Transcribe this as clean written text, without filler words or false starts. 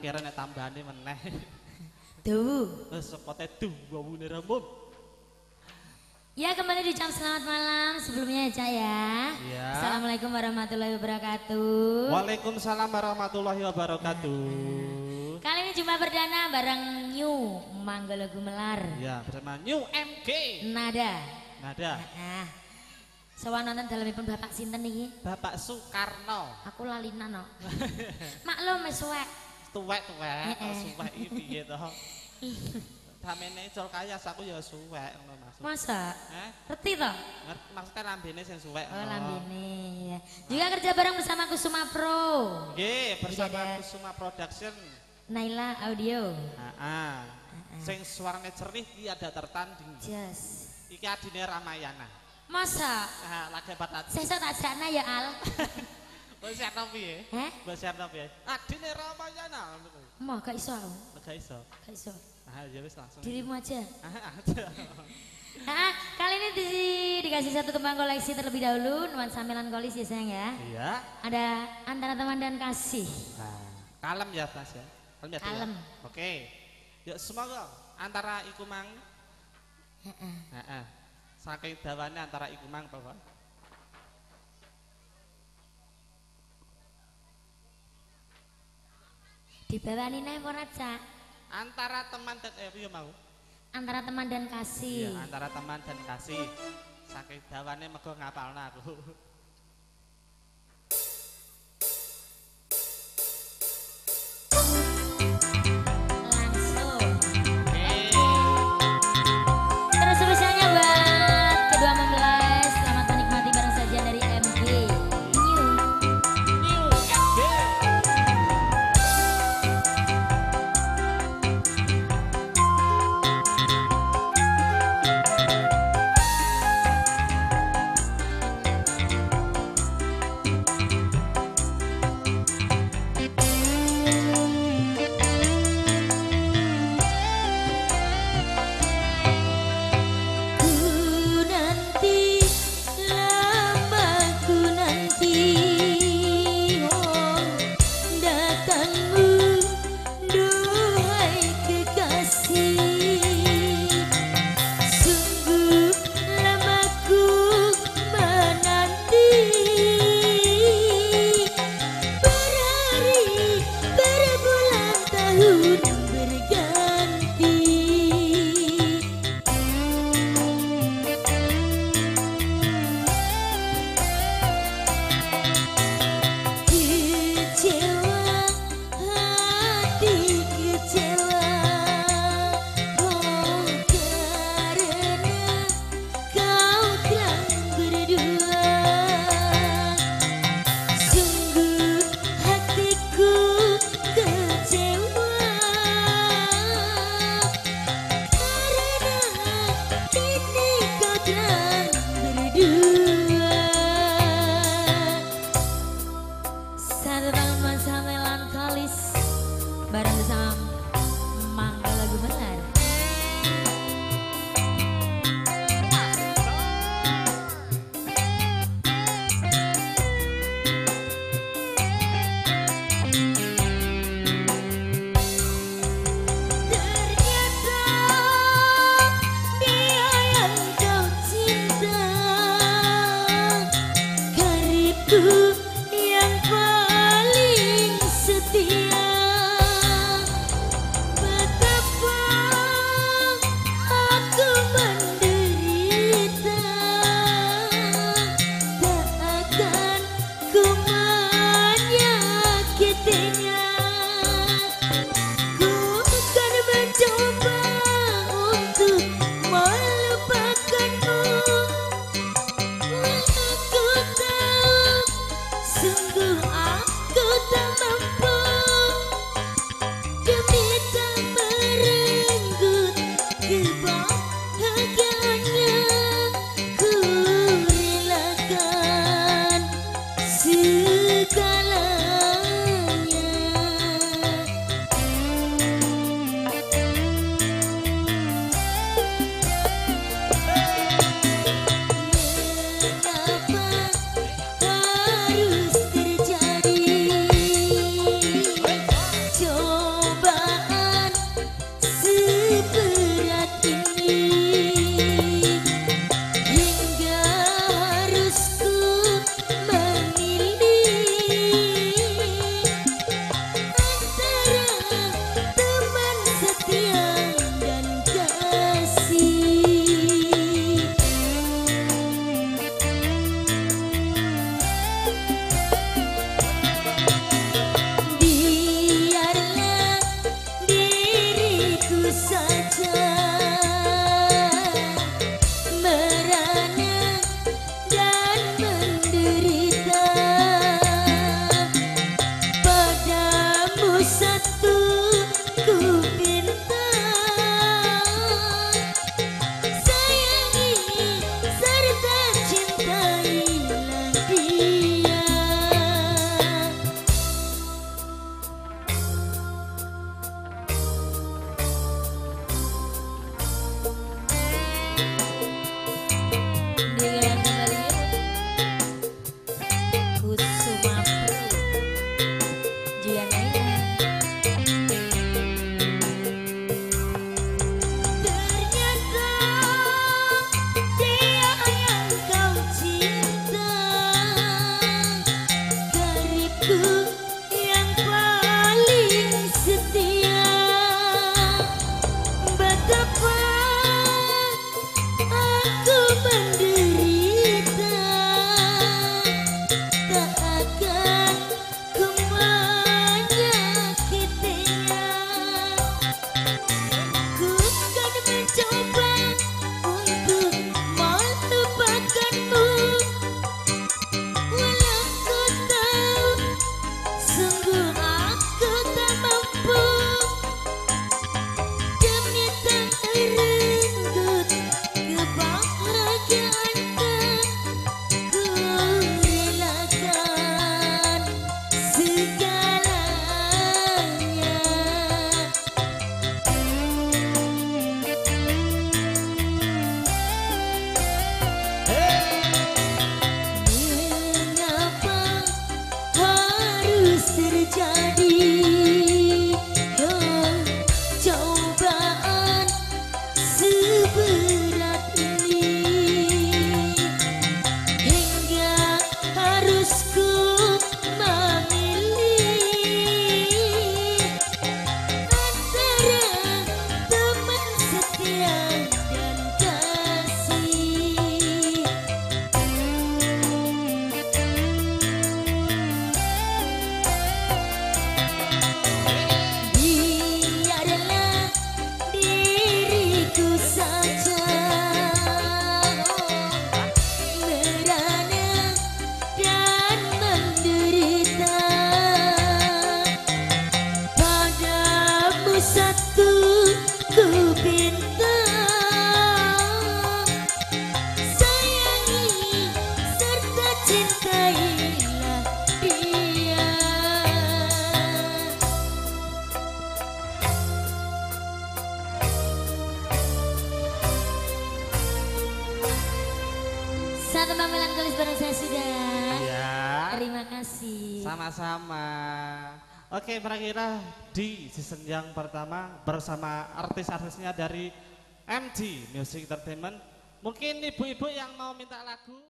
kira nek tambahane meneh. Duh. Wis sepote duwune rambut. Ya kembali di jam selamat malam sebelumnya ya Cak ya. Ya. Assalamualaikum warahmatullahi wabarakatuh. Waalaikumsalam warahmatullahi wabarakatuh. Kali ini jumpa perdana bareng New Manggala Gumelar. Ya bersama New MG. Nada. Nada. Sowan nonton dalemipun Bapak sinten iki? Bapak Soekarno. Aku lalinan no. Maklum wis suwek. Tuwek-tuwek, suwek iki piye to? Damene Col Kayas aku ya suwek ngono maksud. Masa? Ngerti to? Maksudnya lambene sing suwek. Oh, lambene ya. Juga kerja bareng bersama Kusuma Pro. Nggih, bersama Kusuma Production. Naila Audio. Heeh. Sing suarane jernih iki ada tertanding. Yes. Iki adine Ramayana. Masa? Lagi batat. Sesuk tak jakna ya Al. Wis siap piye? Wis siap piye? Adine Ramayana. Mah gak iso aku. Gak iso. Gak iso. Ya wis langsung. Dirimu aja. Aja. Kali ini dikasih satu kembang koleksi terlebih dahulu, nuansa melankolis ya sayang ya. Iya. Ada antara teman dan kasih. Nah, kalem ya Mas ya. Kalem ya. Kalem. Oke. Yuk semoga antara iku mang. Heeh. Saking dawane antara iku mang apa? Dibawani nek ora Cak. Antara teman dan piye mau? Antara teman dan kasih. Iya, antara teman dan kasih. Saking dawane mergo ngapalno aku. Langsung. Terus spesialnya buat kedua mempelai, selamat menikmati bareng saja dari MG. New MG. Satu tahun masa melankolis bareng bersama Manggala Gumelar. Ternyata dia yang kau cinta. Satu melankolis bareng saya sudah. Iya. Terima kasih. Sama-sama. Oke, kira-kira di season yang pertama bersama artis-artisnya dari MG Music Entertainment. Mungkin ibu-ibu yang mau minta lagu.